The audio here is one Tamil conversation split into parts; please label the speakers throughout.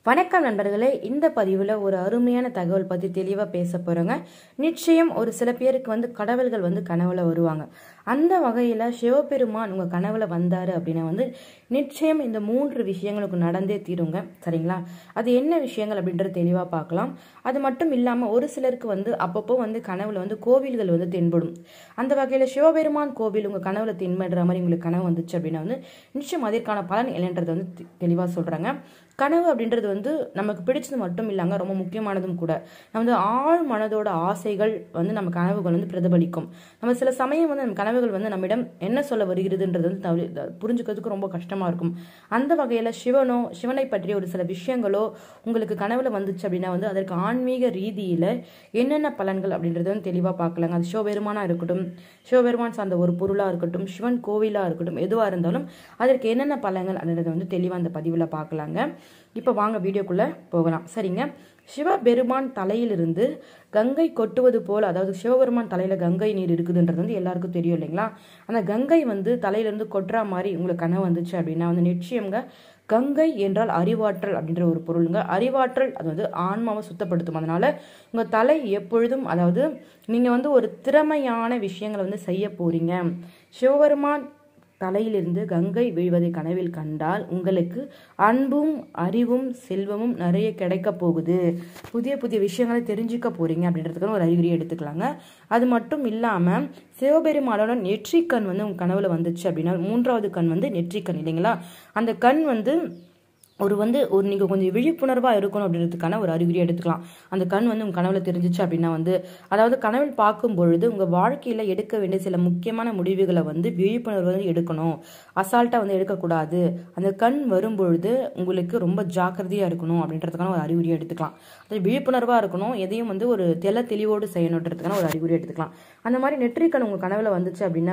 Speaker 1: வணக்கம் நண்பர்களே, இந்த பதிவில் ஒரு அருமையான தகவல் பற்றி தெளிவாக பேச போகிறோங்க. நிச்சயம் ஒரு சில பேருக்கு கடவுள்கள் கனவுல வருவாங்க. அந்த வகையில் சிவபெருமான் உங்கள் கனவுல வந்தார் அப்படின்னா நிச்சயம் இந்த 3 விஷயங்களுக்கு நடந்தே தீருங்க. சரிங்களா? அது என்ன விஷயங்கள் அப்படின்றது தெளிவாக பார்க்கலாம். அது மட்டும் இல்லாமல் ஒரு சிலருக்கு அப்பப்போ கனவுல கோவில்கள் தென்படும். அந்த வகையில் சிவபெருமான் கோவில் உங்கள் கனவுல தென்படுற மாதிரி உங்களுக்கு கனவு வந்துச்சு அப்படின்னா நிச்சயம் அதற்கான பலன் என்னன்றது தெளிவாக சொல்கிறாங்க. கனவு அப்படின்றது நமக்கு பிடிச்சது மட்டும் இல்லாங்க, ரொம்ப முக்கியமானதும் கூட. நம்ம ஆழ் மனதோட ஆசைகள் நம்ம கனவுகள் பிரதிபலிக்கும். நம்ம சில சமயம் நம்ம கனவுகள் நம்மிடம் என்ன சொல்ல வருகிறதுன்றது புரிஞ்சுக்கிறதுக்கு ரொம்ப கஷ்டமா இருக்கும். அந்த வகையில சிவனை பற்றிய ஒரு சில விஷயங்களோ உங்களுக்கு கனவுல வந்துச்சு அப்படின்னா அதற்கு ஆன்மீக ரீதியில என்னென்ன பலன்கள் அப்படின்றது தெளிவா பார்க்கலாங்க. அது சிவபெருமானா இருக்கட்டும், சிவபெருமான் சார்ந்த ஒரு பொருளா இருக்கட்டும், சிவன் கோவிலா இருக்கட்டும், எதுவா இருந்தாலும் அதற்கு என்னென்ன பலன்கள் அப்படின்றத தெளிவா அந்த பதிவுல பார்க்கலாங்க. இப்ப வாங்க வீடியோக்குள்ள போகலாம். சரிங்க. சிவபெருமான் தலையிலிருந்து கங்கை கொட்டுவது போல, அதாவது சிவபெருமான் தலையில கங்கை நீர் இருக்குதுன்றது எல்லாருக்கும் தெரியும் இல்லைங்களா? அந்த கங்கை தலையிலிருந்து கொட்டுற மாதிரி உங்களுக்கு கனவு வந்துச்சு அப்படின்னா நிச்சயம்ங்க. கங்கை என்றால் அறிவாற்றல் அப்படின்ற ஒரு பொருளுங்க. அறிவாற்றல் அது ஆன்மாவை சுத்தப்படுத்தும். அதனால உங்க தலை எப்பொழுதும், அதாவது நீங்க ஒரு திறமையான விஷயங்களை செய்ய போறீங்க. சிவபெருமான் தலையிலிருந்து கங்கை வீழ்வதை கனவில் கண்டால் உங்களுக்கு அன்பும் அறிவும் செல்வமும் நிறைய கிடைக்க போகுது. புதிய புதிய விஷயங்களை தெரிஞ்சுக்க போறீங்க அப்படின்றதுக்கான ஒரு அறிகுறி எடுத்துக்கலாங்க. அது மட்டும் இல்லாம சிவபெருமானோட நெற்றிக்கண் உங்க கனவுல வந்துச்சு அப்படின்னா 3வது கண் நெற்றிக்கண் இல்லைங்களா? அந்த கண் ஒரு நீங்க கொஞ்சம் விழிப்புணர்வா இருக்கணும் அப்படின்றதுக்கான ஒரு அறிகுறி எடுத்துக்கலாம். அந்த கண் உங்க கனவுல தெரிஞ்சிச்சு அப்படின்னா அதாவது கனவில் பார்க்கும் பொழுது உங்க வாழ்க்கையில எடுக்க வேண்டிய சில முக்கியமான முடிவுகளை விழிப்புணர்வு எடுக்கணும். அசால்ட்டா எடுக்கக்கூடாது. அந்த கண் வரும் பொழுது உங்களுக்கு ரொம்ப ஜாக்கிரதையா இருக்கணும் அப்படின்றதுக்கான ஒரு அறிகுறி எடுத்துக்கலாம். அது விழிப்புணர்வா இருக்கணும். எதையும் ஒரு தெளிவோடு செய்யணுன்றதுக்கான ஒரு அறிகுறி எடுத்துக்கலாம். அந்த மாதிரி நெற்றிக்கண் உங்க கனவுல வந்துச்சு அப்படின்னா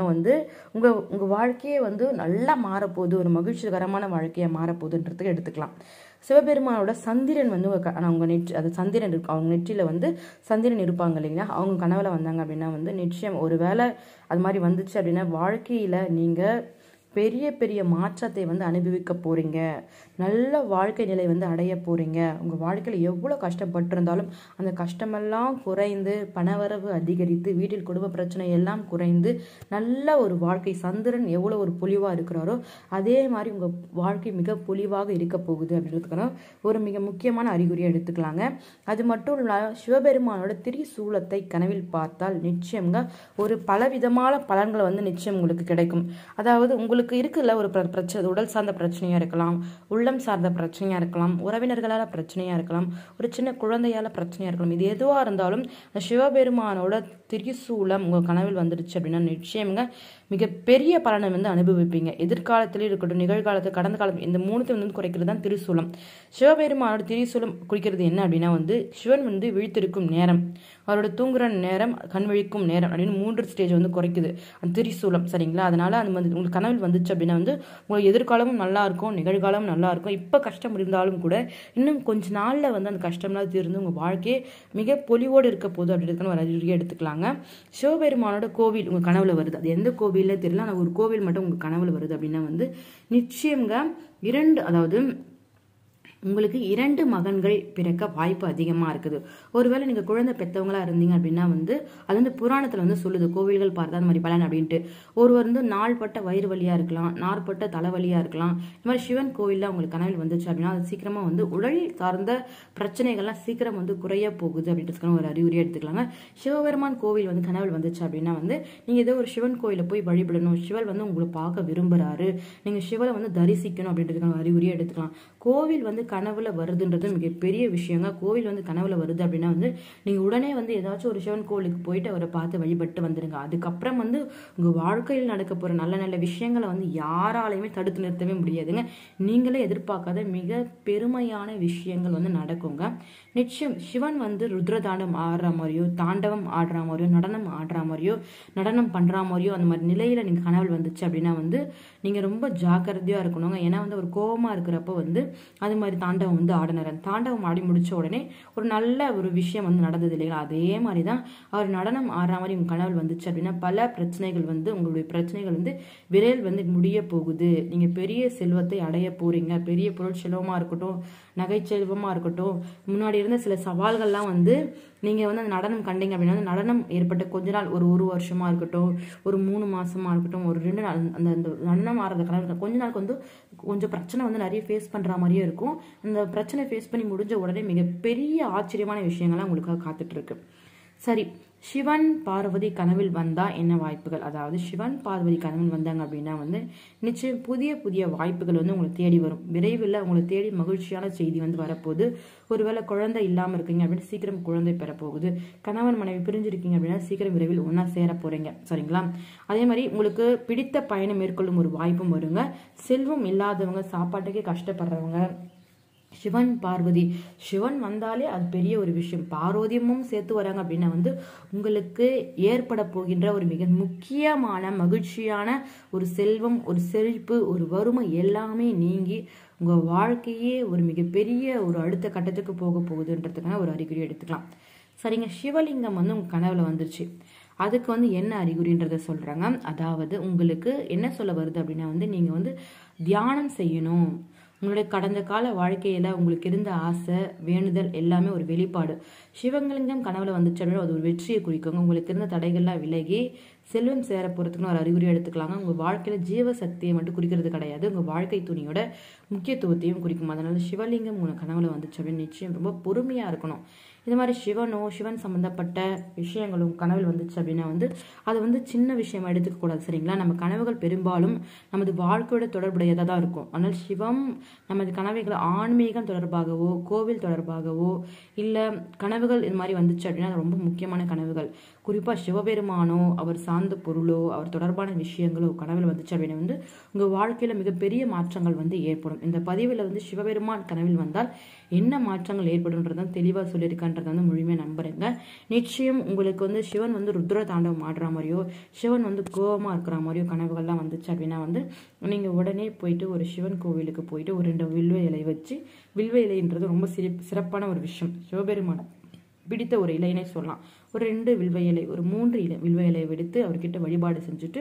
Speaker 1: உங்க வாழ்க்கையே நல்லா மாறப்போகுது, ஒரு மகிழ்ச்சிகரமான வாழ்க்கையா மாறப்போகுதுன்றதுக்கு எடுத்துக்கலாம். சிவபெருமானோட சந்திரன் அவங்க அது சந்திரன் இருக்கு, அவங்க நெற்றியில சந்திரன் இருப்பாங்க இல்லைங்களா? அவங்க கனவுல வந்தாங்க அப்படின்னா நிச்சயம் ஒரு வேளை அது மாதிரி வந்துச்சு அப்படின்னா வாழ்க்கையில நீங்க பெரிய பெரிய மாற்றத்தை அனுபவிக்க போறீங்க. நல்ல வாழ்க்கை நிலை அடைய போறீங்க. உங்க வாழ்க்கையில எவ்வளவு கஷ்டப்பட்டிருந்தாலும் அந்த கஷ்டமெல்லாம் குறைந்து, பணவரவு அதிகரித்து, வீட்டில் குடும்ப பிரச்சனை எல்லாம் குறைந்து நல்ல ஒரு வாழ்க்கை, சந்திரன் எவ்வளவு ஒரு பொலிவா இருக்கிறாரோ அதே மாதிரி உங்க வாழ்க்கை மிக பொலிவாக இருக்க போகுது அப்படின்றதுக்கான ஒரு மிக முக்கியமான அறிகுறியை எடுத்துக்கலாங்க. அது மட்டும் இல்லாம சிவபெருமானோட திரிசூலத்தை கனவில் பார்த்தால் நிச்சயம்ங்க ஒரு பலவிதமான பலன்கள் நிச்சயம் உங்களுக்கு கிடைக்கும். அதாவது உங்களுக்கு இருக்குல்ல ஒரு பிரச்சனை, உடல் சார்ந்த பிரச்சனையா இருக்கலாம், உள்ளம் சார்ந்த பிரச்சனையா இருக்கலாம், உறவினர்களால பிரச்சனையா இருக்கலாம், ஒரு சின்ன குழந்தையால பிரச்சனையா இருக்கலாம். இது எதுவா இருந்தாலும் சிவபெருமானோட திரிசூலம் உங்க கனவில் வந்துடுச்சு அப்படின்னா நிச்சயம்ங்க மிகப்பெரிய பலனை அனுபவிப்பீங்க. எதிர்காலத்திலே இருக்கட்டும், நிகழ்காலத்து, கடந்த காலம், இந்த 3த்தையும் குறைக்கிறது தான் திரிசூலம். சிவபெருமானோட திரிசூலம் குறிக்கிறது என்ன அப்படின்னா சிவன் விழித்திருக்கும் நேரம், அவரோட தூங்குற நேரம், கண் விழிக்கும் நேரம் அப்படின்னு 3 ஸ்டேஜ் குறைக்குது அந்த திரிசூலம். சரிங்களா? அதனால அது உங்களுக்கு கனவில் வந்துச்சு அப்படின்னா உங்களுக்கு எதிர்காலமும் நல்லா இருக்கும், நிகழ்காலமும் நல்லா இருக்கும். இப்ப கஷ்டம் இருந்தாலும் கூட இன்னும் கொஞ்ச நாள்ல அந்த கஷ்டம்லாம் தீர்ந்து உங்க வாழ்க்கையே மிக பொலிவோடு இருக்க போகுது அப்படின்றதுக்கான ஒரு அறிகுறியை எடுத்துக்கலாங்க. சிவபெருமானோட கோவில் உங்க கனவுல வருது. அது எந்த கோவில்ல தெரியல, ஆனா ஒரு கோவில் மட்டும் உங்க கனவுல வருது அப்படின்னா நிச்சயம்ங்க 2, அதாவது உங்களுக்கு 2 மகன்கள் பிறக்க வாய்ப்பு அதிகமா இருக்குது. ஒருவேளை நீங்க குழந்தை பெற்றவங்களா இருந்தீங்க அப்படின்னா அது புராணத்துல சொல்லுது, கோவில்கள் பார்த்தா அந்த மாதிரி பலன் அப்படின்ட்டு. ஒருவர் நாள்பட்ட வயிறு வலியா இருக்கலாம், நாள்பட்ட தலைவலியா இருக்கலாம். இந்த மாதிரி சிவன் கோவில்ல உங்களுக்கு கனவில் வந்துச்சு அப்படின்னா அது சீக்கிரமா உடல் சார்ந்த பிரச்சனைகள்லாம் சீக்கிரம் குறைய போகுது அப்படின்றதுக்கான ஒரு அறிகுறியை எடுத்துக்கலாங்க. சிவபெருமான் கோவில் கனவில் வந்துச்சு அப்படின்னா நீங்க ஏதோ ஒரு சிவன் கோயில போய் வழிபடணும், சிவன் உங்களை பார்க்க விரும்புறாரு, நீங்க சிவனை தரிசிக்கணும் அப்படின்றதுக்கான அறிகுறியை எடுத்துக்கலாம். கோவில் கனவுல வருதுன்றது மிகப்பெரிய விஷயங்க. கோவில் கனவுல வருது அப்படின்னா நீங்க உடனே ஏதாச்சும் ஒரு சிவன் கோவிலுக்கு போயிட்டு அவரை பார்த்து வழிபட்டு வந்துருங்க. அதுக்கப்புறம் உங்க வாழ்க்கையில் நடக்க போற நல்ல நல்ல விஷயங்களை யாராலையுமே தடுத்து நிறுத்தவே முடியாதுங்க. நீங்களே எதிர்பார்க்காத மிக பெருமையான விஷயங்கள் நடக்குங்க. நிச்சயம் சிவன் ருத்ரதாண்டம் ஆடுற மாதிரியோ, தாண்டவம் ஆடுற மாதிரியோ, நடனம் ஆடுற மாதிரியோ, நடனம் பண்ற மாதிரியோ அந்த மாதிரி நிலையில நீங்க கனவுல வந்துச்சு அப்படின்னா நீங்க ரொம்ப ஜாக்கிரதையா இருக்கணுங்க. ஏன்னா ஒரு கோபமா இருக்கிறப்ப அது மாதிரி மாதிரி தாண்டவம் வந்து ஆடினார். தாண்டவம் ஆடி முடிச்ச உடனே ஒரு நல்ல ஒரு விஷயம் வந்து நடந்தது இல்லைங்களா? அதே மாதிரி தான் அவர் நடனம் ஆடுற மாதிரி உங்க கனவுல வந்துச்சு அப்படின்னா பல பிரச்சனைகள் வந்து உங்களுடைய பிரச்சனைகள் வந்து விரைவில் வந்து முடிய போகுது. நீங்க பெரிய செல்வத்தை அடைய போறீங்க. பெரிய பொருள் செல்வமா இருக்கட்டும், நகை செல்வமா இருக்கட்டும், முன்னாடி இருந்த சில சவால்கள்லாம் வந்து நீங்க வந்து அந்த நடனம் கண்டீங்க அப்படின்னா அந்த நடனம் ஏற்பட்ட கொஞ்ச நாள் ஒரு வருஷமா இருக்கட்டும், ஒரு 3 மாசமா இருக்கட்டும், ஒரு 2 நாள் அந்த அந்த நடனம் ஆடுறத கனவு கொஞ்ச நாளுக்கு வந்து கொஞ்சம் பிரச்சனை வந்து நிறைய ஃபேஸ் பண்ற மாதிரியே இருக்கும். அந்த பிரச்சனை ஃபேஸ் பண்ணி முடிஞ்ச உடனே மிகப்பெரிய ஆச்சரியமான விஷயங்கள்லாம் உங்களுக்காக காத்துட்டு இருக்கு. சரி, சிவன் பார்வதி கனவில் வந்தா என்ன வாய்ப்புகள்? அதாவது சிவன் பார்வதி கனவில் வந்தாங்க அப்படின்னா வந்து நிச்சயம் புதிய புதிய வாய்ப்புகள் வந்து உங்களை தேடி வரும். விரைவில் உங்களை தேடி மகிழ்ச்சியான செய்தி வந்து வரப்போகுது. ஒருவேளை குழந்தை இல்லாம இருக்கீங்க அப்படின்னு சீக்கிரம் குழந்தை பெறப்போகுது. கணவன் மனைவி பிரிஞ்சிருக்கீங்க அப்படின்னா சீக்கிரம் விரைவில் ஒன்னா சேர போறீங்க. சரிங்களா? அதே மாதிரி உங்களுக்கு பிடித்த பயணம் மேற்கொள்ளும் ஒரு வாய்ப்பும் வருங்க. செல்வம் இல்லாதவங்க, சாப்பாட்டுக்கே கஷ்டப்படுறவங்க, சிவன் பார்வதி, சிவன் வந்தாலே அது பெரிய ஒரு விஷயம். பார்வதியமும் சேர்த்து வராங்க அப்படின்னா வந்து உங்களுக்கு ஏற்பட போகின்ற ஒரு மிக முக்கியமான மகிழ்ச்சியான ஒரு செல்வம், ஒரு செழிப்பு, ஒரு வறுமை எல்லாமே நீங்கி உங்க வாழ்க்கையே ஒரு மிகப்பெரிய ஒரு அடுத்த கட்டத்துக்கு போக போகுதுன்றதுக்கான ஒரு அறிகுறி எடுத்துக்கலாம். சரிங்க, சிவலிங்கம் வந்து உங்க கனவுல வந்துருச்சு. அதுக்கு வந்து என்ன அறிகுறின்றத சொல்றாங்க. அதாவது உங்களுக்கு என்ன சொல்ல வருது அப்படின்னா வந்து நீங்க வந்து தியானம் செய்யணும். உங்களுடைய கடந்த கால வாழ்க்கையில உங்களுக்கு இருந்த ஆசை, வேண்டுதல் எல்லாமே ஒரு வெளிப்பாடு. சிவலிங்கம் கனவுல வந்துச்சு அப்படின்னா அது ஒரு வெற்றியை குறிக்குங்க. உங்களுக்கு இருந்த தடைகள்லாம் விலகி செல்வம் சேர போறதுக்குன்னு ஒரு அறிகுறி எடுத்துக்கலாங்க. உங்க வாழ்க்கையில ஜீவ சக்தியை மட்டும் குறிக்கிறது கிடையாது, உங்க வாழ்க்கை துணியோட முக்கியத்துவத்தையும் குறிக்கும். அதனால சிவலிங்கம் உங்க கனவுல வந்துச்சு அப்படின்னு நிச்சயம் ரொம்ப பொறுமையா இருக்கணும். இது மாதிரி சிவன் சம்பந்தப்பட்ட விஷயங்களும் கனவில் வந்துச்சு அப்படின்னா வந்து அதை வந்து சின்ன விஷயமா எடுத்துக்க கூடாது. சரிங்களா? நம்ம கனவுகள் பெரும்பாலும் நமது வாழ்க்கையோட தொடர்புடையதாக தான் இருக்கும். ஆனால் சிவம் நமது கனவுகளை ஆன்மீகம் தொடர்பாகவோ, கோவில் தொடர்பாகவோ, இல்லை கனவுகள் இது மாதிரி வந்துச்சு அப்படின்னா அது ரொம்ப முக்கியமான கனவுகள். குறிப்பாக சிவபெருமானோ, அவர் சார்ந்த பொருளோ, அவர் தொடர்பான விஷயங்களோ கனவில் வந்துச்சு அப்படின்னா வந்து உங்கள் வாழ்க்கையில் மிகப்பெரிய மாற்றங்கள் வந்து ஏற்படும். இந்த பதிவில் வந்து சிவபெருமான் கனவில் வந்தால் என்ன மாற்றங்கள் ஏற்படும்ன்றதான் தெளிவாக சொல்லியிருக்கான்றதை வந்து முழுமையாக நம்புறேங்க. நிச்சயம் உங்களுக்கு வந்து சிவன் வந்து ருத்ர தாண்டவம் ஆடுற மாதிரியோ, சிவன் வந்து கோபமாக இருக்கிற மாதிரியோ கனவுகள்லாம் வந்துச்சு அப்படின்னா வந்து நீங்கள் உடனே போயிட்டு ஒரு சிவன் கோவிலுக்கு போயிட்டு ஒரு 2 வில்வ இலை வச்சு, வில்வ இலைன்றது ரொம்ப சிறப்பான ஒரு விஷயம். சிவபெருமான பிடித்த ஒரு இலைனே சொல்லலாம். ஒரு 2 வில்வ இலை, ஒரு 3 வில்வ இலையை எடுத்து அவர்கிட்ட வழிபாடு செஞ்சுட்டு,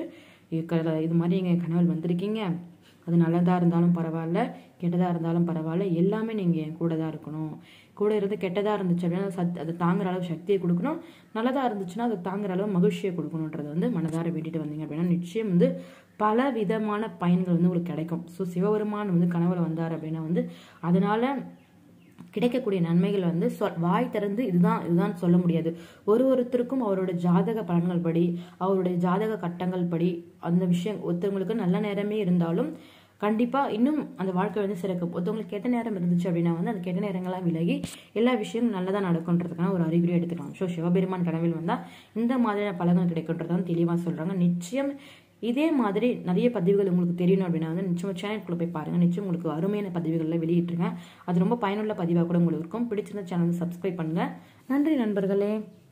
Speaker 1: இது மாதிரி எங்கள் கனவில் வந்திருக்கீங்க, அது நல்லதாக இருந்தாலும் பரவாயில்ல, கெட்டதாக இருந்தாலும் பரவாயில்ல, எல்லாமே நீங்கள் என் கூட தான் இருக்கணும். கூட இருந்து கெட்டதாக இருந்துச்சு அப்படின்னா அது தாங்குற அளவு சக்தியை கொடுக்கணும், நல்லதாக இருந்துச்சுன்னா அது தாங்குற அளவு மகிழ்ச்சியை கொடுக்கணுன்றது வந்து மனதார வேண்டிட்டு வந்தீங்க அப்படின்னா நிச்சயம் வந்து பல விதமான பயன்கள் வந்து உங்களுக்கு கிடைக்கும். ஸோ சிவபெருமான் வந்து கனவுல வந்தார் அப்படின்னா வந்து அதனால கிடைக்கக்கூடிய நன்மைகள் வந்து வாய் திறந்து இதுதான் சொல்ல முடியாது. ஒருத்தருக்கும் அவரோட ஜாதக பலன்கள் படி, அவருடைய ஜாதக கட்டங்கள் படி அந்த விஷயம் ஒருத்தவங்களுக்கு நல்ல நேரமே இருந்தாலும் கண்டிப்பா இன்னும் அந்த வாழ்க்கை வந்து சிறக்கும். ஒருத்தவங்களுக்கு கெட்ட நேரம் இருந்துச்சு அப்படின்னா வந்து அந்த கெட்ட நேரங்களாம் விலகி எல்லா விஷயமும் நல்லதா நடக்கும்ன்றதுக்கான ஒரு அறிகுறி எடுத்துக்கலாம். ஸோ சிவபெருமான் கனவில் வந்தா இந்த மாதிரியான பலன்கள் கிடைக்கும்ன்றதான் தெளிவா சொல்றாங்க. நிச்சயம் இதே மாதிரி நிறைய பதிவுகள் உங்களுக்கு தெரியணும் அப்படின்னா வந்து நிச்சயம் சேனலுக்குள்ள போய் பாருங்க. நிச்சயம் உங்களுக்கு அருமையான பதிவுகள்ல வெளியிட்டுருங்க. அது ரொம்ப பயனுள்ள பதிவாக கூட உங்களுக்கு இருக்கும். பிடிச்சிருந்த சேனல் சப்ஸ்கிரைப் பண்ணுங்க. நன்றி நண்பர்களே.